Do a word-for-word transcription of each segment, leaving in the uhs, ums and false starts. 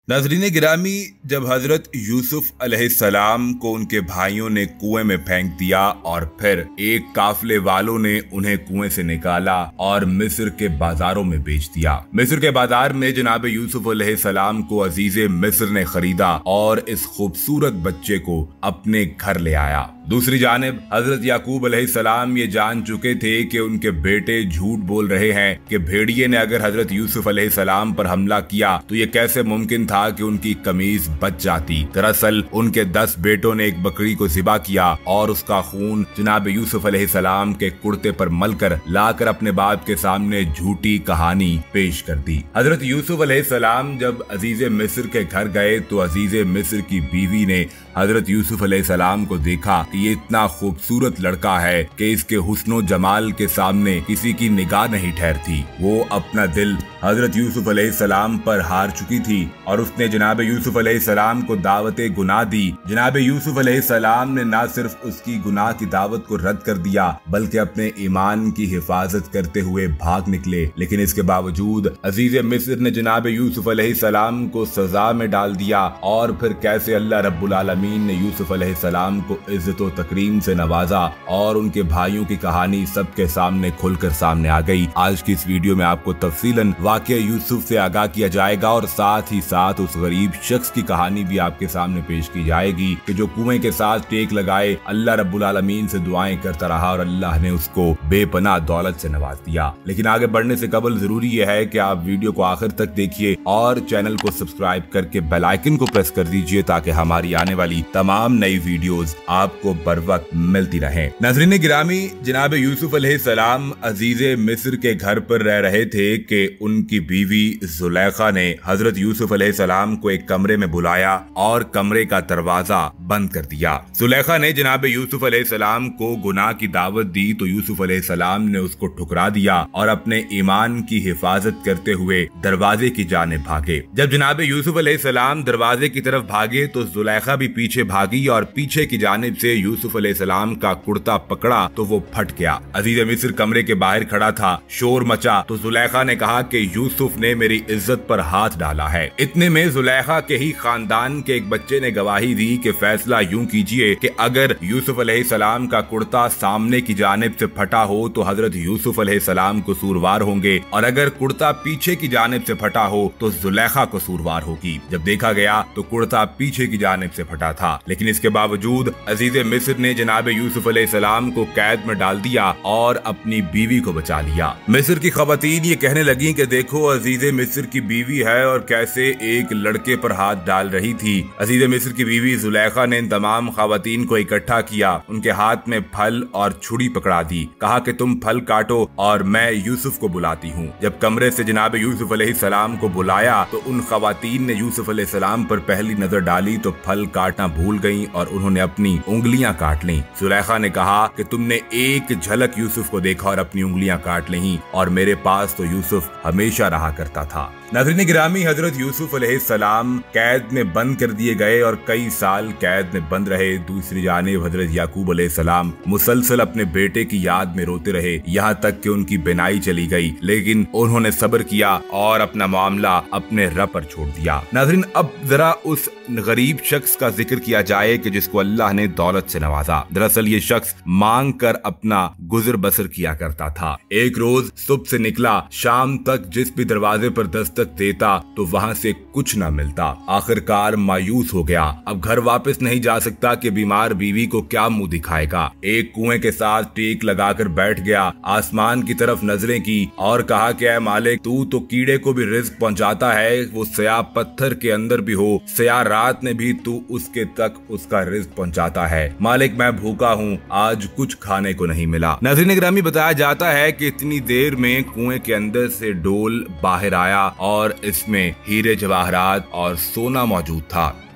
नाज़रीन गिरामी, जब हजरत यूसुफ अलैहिस्सलाम को उनके भाइयों ने कुएं में फेंक दिया और फिर एक काफिले वालों ने उन्हें कुएं से निकाला और मिस्र के बाजारों में बेच दिया। मिस्र के बाजार में जनाब यूसुफ अलैहिस्सलाम को अजीजे मिस्र ने खरीदा और इस खूबसूरत बच्चे को अपने घर ले आया। दूसरी जानिब हजरत याकूब अलैहिस्सलाम ये जान चुके थे कि उनके बेटे झूठ बोल रहे हैं कि भेड़िए ने अगर हजरत यूसुफ अलैहिस्सलाम पर हमला किया तो ये कैसे मुमकिन था कि उनकी कमीज बच जाती। दरअसल उनके दस बेटों ने एक बकरी को ज़िबा किया और उसका खून जनाब यूसुफ अलैहिस्सलाम के कुर्ते पर मलकर लाकर अपने बाप के सामने झूठी कहानी पेश कर दी। हजरत यूसुफ अलैहिस्सलाम जब अजीजे मिस्र के घर गए तो अजीजे मिस्र की बीवी ने हजरत यूसुफ अलैहिस्सलाम को देखा कि ये इतना खूबसूरत लड़का है कि इसके हुस्नो जमाल के सामने किसी की निगाह नहीं ठहरती। वो अपना दिल हजरत यूसुफ अलैहिस्सलाम पर हार चुकी थी और उसने जनाब यूसुफ अलैहिस्सलाम को दावते गुनाह दी। जनाब यूसुफ अलैहिस्सलाम ने न सिर्फ उसकी गुनाह की दावत को रद्द कर दिया बल्कि अपने ईमान की हिफाजत करते हुए भाग निकले। लेकिन इसके बावजूद अजीज मिस्र ने जनाब यूसुफ अलैहिस्सलाम को सजा में डाल दिया और फिर कैसे अल्लाह रब्बुल आलमीन ने यूसुफ अलैहिस्सलाम को इज्जत व तकरीम से नवाजा और उनके भाइयों की कहानी सबके सामने खुलकर सामने आ गई। आज की इस वीडियो में आपको तफसीलन वाक़या यूसुफ से आगाह किया जाएगा और साथ ही साथ उस गरीब शख्स की कहानी भी आपके सामने पेश की जाएगी कि जो कुएं के साथ टेक लगाए अल्लाह रब्बुल आलमीन से दुआएं करता रहा और अल्लाह ने उसको बेपनाह दौलत से नवाज दिया। लेकिन आगे बढ़ने से कबल जरूरी यह है कि आप वीडियो को आखिर तक देखिए और चैनल को सब्सक्राइब करके बेल आइकन को प्रेस कर दीजिए ताकि हमारी आने वाली तमाम नई वीडियोस आपको बर वक्त मिलती रहे। नाज़रीन गिरामी, जनाब यूसुफ अलैहिस्सलाम अजीजे मिस्र के घर पर रह रहे थे कि उनकी बीवी जुलेखा ने हजरत यूसुफ अलैहिस्सलाम को एक कमरे में बुलाया और कमरे का दरवाजा बंद कर दिया। जुलेखा ने जनाब यूसुफ अलैहिस्सलाम को गुनाह की दावत दी तो यूसुफ अलैहिस्सलाम ने उसको ठुकरा दिया और अपने ईमान की हिफाजत करते हुए दरवाजे की जानिब भागे। जब जनाब यूसुफ अलैहिस्सलाम दरवाजे की तरफ भागे तो जुलेखा भी पीछे भागी और पीछे की जानिब से यूसुफ अलैहिस्सलाम का कुर्ता पकड़ा तो वो फट गया। अजीज मिस्र कमरे के बाहर खड़ा था, शोर मचा तो जुलेखा ने कहा कि यूसुफ ने मेरी इज्जत पर हाथ डाला है। इतने में जुलेखा के ही खानदान के एक बच्चे ने गवाही दी कि फैसला यूं कीजिए कि अगर यूसुफ अलैहिस्सलाम का कुर्ता सामने की जानिब से फटा हो तो हजरत यूसुफ अलैहिस्सलाम कसूरवार होंगे और अगर कुर्ता पीछे की जानिब से फटा हो तो जुलेखा कसूरवार होगी। जब देखा गया तो कुर्ता पीछे की जानिब से फटा था, लेकिन इसके बावजूद अजीज मिस्र ने जनाब यूसुफ अलैहिस्सलाम को कैद में डाल दिया और अपनी बीवी को बचा लिया। मिस्र की खवातीन ये कहने लगी कि देखो अजीज मिस्र की बीवी है और कैसे एक लड़के पर हाथ डाल रही थी। अजीज मिस्र की बीवी जुलेखा ने इन तमाम खवातीन को इकट्ठा किया, उनके हाथ में फल और छुरी पकड़ा दी, कहा कि तुम फल काटो और मैं यूसुफ को बुलाती हूँ। जब कमरे से जनाब यूसुफ अलैहिस्सलाम को बुलाया तो उन खवातीन ने यूसुफ अलैहिस्सलाम पर पहली नजर डाली तो फल काटना भूल गयी और उन्होंने अपनी उंगलियां काट ली। जुलेखा ने कहा कि तुमने एक झलक यूसुफ को देखा और अपनी उंगलियां काट ली और मेरे पास तो यूसुफ हमेशा रहा करता था। नाज़रीन गिरामी, हजरत यूसुफ अलैहिस्सलाम कैद में बंद कर दिए गए और कई साल कैद में बंद रहे। दूसरी जानिब हजरत याकूब अलैहिस्सलाम मुसलसल अपने बेटे की याद में रोते रहे, यहाँ तक कि उनकी बिनाई चली गई, लेकिन उन्होंने सब्र किया और अपना मामला अपने रब पर छोड़ दिया। नाज़रीन, अब जरा उस गरीब शख्स का जिक्र किया जाए कि जिसको अल्लाह ने दौलत से नवाजा। दरअसल ये शख्स मांग कर अपना गुजर बसर किया करता था। एक रोज सुबह से निकला, शाम तक जिस भी दरवाजे पर दस्तक देता तो वहां से कुछ न मिलता। आखिरकार मायूस हो गया, अब घर वापस नहीं जा सकता कि बीमार बीवी को क्या मुंह दिखाएगा। एक कुएं के साथ टेक लगाकर बैठ गया, आसमान की तरफ नजरें की और कहा कि ऐ मालिक, तू तो कीड़े को भी रिज्क पहुंचाता है, वो सया पत्थर के अंदर भी हो, सया रात में भी तू उसके तक उसका रिज्क पहुंचाता है। मालिक, मैं भूखा हूँ, आज कुछ खाने को नहीं मिला। नाज़रीन गिरामी, बताया जाता है कि इतनी देर में कुएं के अंदर से डोल बाहर आया और इसमें हीरे जवाहरात और सोना मौजूद था।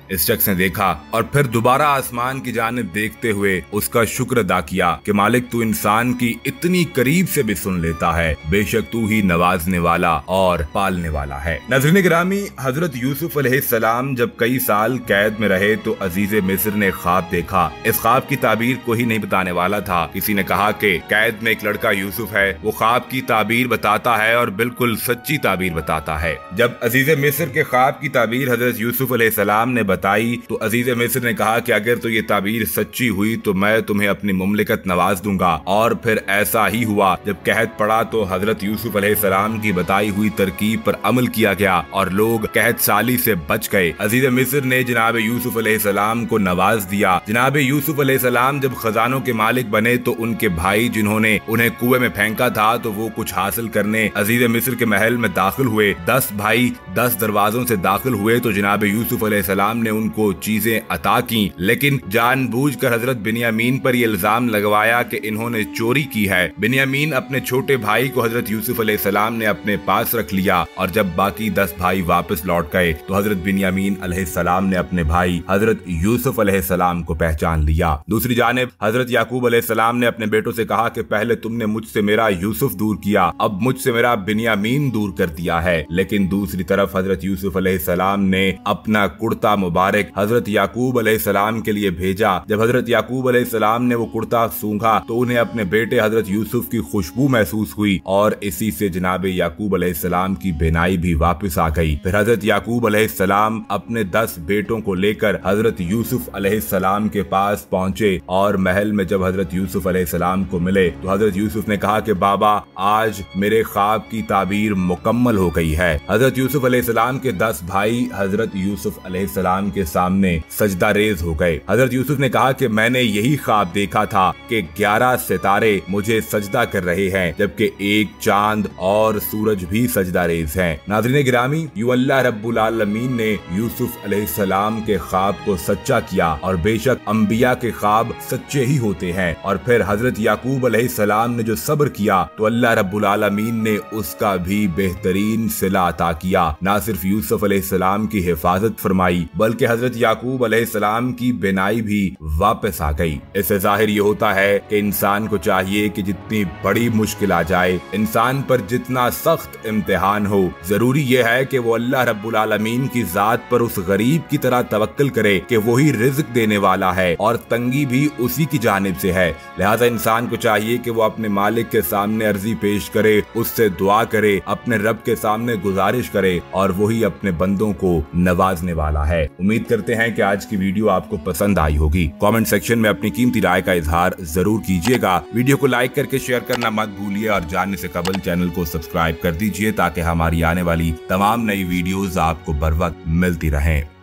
इस शख्स ने देखा और फिर दोबारा आसमान की जानिब देखते हुए उसका शुक्र अदा किया कि मालिक तू इंसान की इतनी करीब से भी सुन लेता है, बेशक तू ही नवाजने वाला और पालने वाला है। नाज़रीन गिरामी, हजरत यूसुफ अलैहिस्सलाम जब कई साल कैद में रहे तो अजीज मिस्र ने ख्वाब देखा। इस ख्वाब की ताबीर कोई नहीं बताने वाला था। किसी ने कहा कि कैद में एक लड़का यूसुफ है, वो ख्वाब की ताबीर बताता है और बिल्कुल सच्ची ताबीर बताता है। जब अजीज मिस्र के ख्वाब की ताबीर हजरत यूसुफ अलैहिस्सलाम ने बताई तो अजीज मिस्र ने कहा कि अगर तो ये ताबीर सच्ची हुई तो मैं तुम्हें अपनी मुमलिकत नवाज दूंगा। और फिर ऐसा ही हुआ। जब कहत पड़ा तो हजरत यूसुफ अलैहिस्सलाम की बताई हुई तरकीब पर अमल किया गया और लोग कहत साली से बच गए। अजीज मिस्र ने जनाब यूसुफ अलैहिस्सलाम को नवाज दिया। जनाब यूसुफ अलैहिस्सलाम जब खजानों के मालिक बने तो उनके भाई जिन्होंने उन्हें कुएं में फेंका था तो वो कुछ हासिल करने अजीज मिस्र के महल में दाखिल हुए। दस भाई दस दरवाजों से दाखिल हुए तो जनाब यूसुफ अलैहिस्सलाम ने उनको चीजें अता की, लेकिन जानबूझकर हजरत बिन्यामीन पर यह इल्जाम लगवाया कि इन्होंने चोरी की है। बिन्यामीन अपने छोटे भाई को हजरत यूसुफ अलैहिस्सलाम ने अपने पास रख लिया और जब बाकी दस भाई वापस लौट गए तो हजरत बिन्यामीन अलैहिस्सलाम ने अपने भाई हजरत यूसुफ अलैहिस्सलाम को पहचान लिया। दूसरी जानिब हजरत याकूब अलैहिस्सलाम ने अपने बेटों से कहा कि पहले तुमने मुझसे मेरा यूसुफ दूर किया, अब मुझसे मेरा बिन्यामीन दूर कर दिया है। लेकिन दूसरी तरफ हजरत यूसुफ अलैहिस्सलाम ने अपना कुर्ता मुबारक हजरत याकूब अलैहिस्सलाम के लिए भेजा। जब हजरत याकूब अलैहिस्सलाम ने वो कुर्ता सूंघा तो उन्हें अपने बेटे हजरत यूसुफ की खुशबू महसूस हुई और इसी से जनाब याकूब अलैहिस्सलाम की बेनाई भी वापस आ गई। फिर हजरत याकूब अलैहिस्सलाम अपने दस बेटों को लेकर हजरत यूसुफ अलैहिस्सलाम के पास पहुंचे और महल में जब हजरत यूसुफ अलैहिस्सलाम को मिले तो हजरत यूसुफ ने कहा कि बाबा आज मेरे ख्वाब की ताबीर मुकम्मल हो गई है। हजरत यूसुफ अलैहिस्सलाम के दस भाई हजरत यूसुफ अलैहिस्सलाम के सामने सजदा रेज हो गए। हजरत यूसुफ ने कहा कि मैंने यही ख्वाब देखा था कि ग्यारह सितारे मुझे सजदा कर रहे हैं जबकि एक चांद और सूरज भी सजदा रेज हैं। नाज़रीन गिरामी, यूं अल्लाह रब्बुल आलमीन ने यूसुफ अलैहिस्सलाम के ख्वाब को सच्चा किया और बेशक अंबिया के ख्वाब सच्चे ही होते हैं। और फिर हजरत याकूब अलैहिस्सलाम ने जो सब्र किया तो अल्लाह रब्बुल आलमीन ने उसका भी बेहतरीन सिला अता किया। ना सिर्फ यूसुफ अलैहिस्सलाम की हिफाजत फरमाई बल्कि हजरत याकूब अलैहिस्सलाम की बेनाई भी वापस आ गई। इससे जाहिर ये होता है कि इंसान को चाहिए कि जितनी बड़ी मुश्किल आ जाए, इंसान पर जितना सख्त इम्तिहान हो, जरूरी यह है कि वो अल्लाह रब्बुल आलमीन की जात पर उस गरीब की तरह तवक्कुल करे कि वही रिज़्क देने वाला है और तंगी भी उसी की जानिब से है। लिहाजा इंसान को चाहिए कि वो अपने मालिक के सामने अर्जी पेश करे, उससे दुआ करे, अपने रब के सामने गुजारिश करे और वही अपने बंदों को नवाजने वाला है। उम्मीद करते हैं कि आज की वीडियो आपको पसंद आई होगी। कमेंट सेक्शन में अपनी कीमती राय का इजहार जरूर कीजिएगा। वीडियो को लाइक करके शेयर करना मत भूलिए और जानने से कबल चैनल को सब्सक्राइब कर दीजिए ताकि हमारी आने वाली तमाम नई वीडियोस आपको बर वक्त मिलती रहें।